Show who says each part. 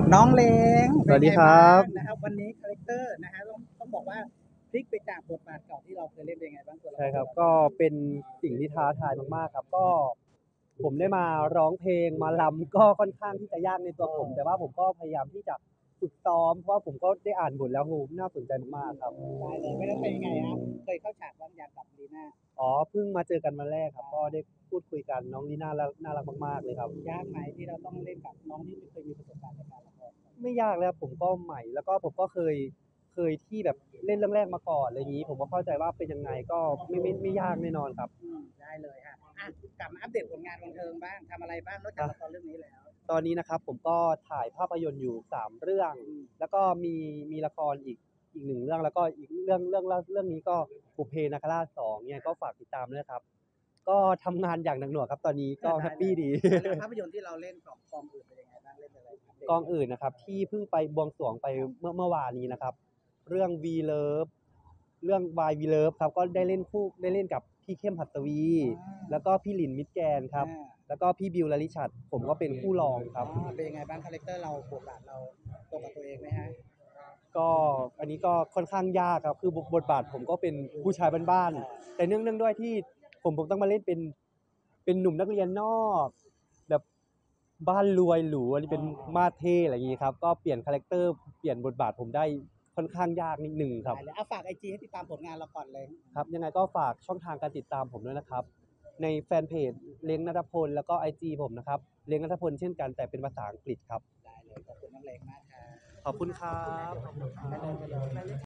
Speaker 1: น้องเล้ง
Speaker 2: สวัสดีครับ
Speaker 1: นะครับวันนี้คาแรคเตอร์นะฮะต้องบอกว่าพลิกไปจากบทบาทเก่าที่เราเคยเล่นเป็นยังไงบ้างตัวละ
Speaker 2: ใช่
Speaker 1: ครเรา
Speaker 2: ครับก็เป็นสิ่งที่ท้าทายมากๆครับก็ผมได้มาร้องเพลงมารำก็ค่อนข้างที่จะยากในตัวผมแต่ว่าผมก็พยายามที่จะฝึกซ้อมเพราะว่าผมก็ได้อ่านบทแล้วโหน่าสนใจมากๆครับ
Speaker 1: ได้เลยไม่ต้องเป็นยังไงฮะเคยเข้าฉากบ้างยังกับลีน่า
Speaker 2: อ๋อเพิ่งมาเจอกันวันแรกครับก็ได้พูดคุยกันน้องลีน่าน่ารักมากๆเลยครับ
Speaker 1: ยากไหมที่เราต้องเล่นกับน้องที่ไม่เคยมีประสบการณ์ในการละคร
Speaker 2: ไม่ยากเลยครับผมก็ใหม่แล้วก็ผมก็เคยที่แบบเล่นเรื่องแรกมาก่อนอะไรอย่างนี้ผมก็เข้าใจว่าเป็นยังไงก็ไม่ยากแน่นอนครับ
Speaker 1: ได้เลยฮะกลับมาอัปเดตผลงานบันเทิงบ้างทำอะไรบ้างนอกจากละครเรื่องนี้แล้ว
Speaker 2: ตอนนี้นะครับผมก็ถ่ายภาพยนตร์อยู่3เรื่องแล้วก็มีละครอีก1เรื่องแล้วก็อีกเรื่องนี้ก็บุพเพนาคราช2เนี่ยก็ฝากติดตามด้วยนะครับก็ทำงานอย่างหนักหน่วงครับตอนนี้ก็แฮปปี้ดี
Speaker 1: ภาพยนตร์ที่เราเล่นกับกองอื่นเป็นยังไงบ้างเล่นอะไรครับ
Speaker 2: กองอื่นนะครับที่เพิ่งไปบวงสรวงไปเมื่อวานนี้นะครับเรื่อง V Love เรื่อง Y V Love ครับก็ได้เล่นกับพี่เข้มหัสวีแล้วก็พี่หลินมิตรแกนครับแล้วก็พี่บิวลลิชัดผมก็เป็นคู่รองครับ
Speaker 1: เป็นยังไงบ้างคาแรคเตอร์เราบทบาทเราตรงกับตัวเองไหมฮะ
Speaker 2: ก็อันนี้ก็ค่อนข้างยากครับคือบทบาทผมก็เป็นผู้ชายบ้านๆแต่เนื่องด้วยที่ผมต้องมาเล่นเป็นหนุ่มนักเรียนนอกแบบบ้านรวยหรูอันนี้เป็นมาสเท่อะไรอย่างงี้ครับก็เปลี่ยนคาแรคเตอร์เปลี่ยนบทบาทผมได้ค่อนข้างยากนิดหนึ่งครับ
Speaker 1: ได้เลยฝากไอจีให้ติดตามผลงานเราก่อนเลย
Speaker 2: ครับยังไงก็ฝากช่องทางการติดตามผมด้วยนะครับในแฟนเพจเล้งณัฐพลแล้วก็ IG ผมนะครับเล้งณัฐพลเช่นกันแต่เป็นภาษาอังกฤษครับ
Speaker 1: ได้เลยขอบคุณน้องเล็กมากครับ
Speaker 2: ขอบคุณครับ
Speaker 1: ไปเลย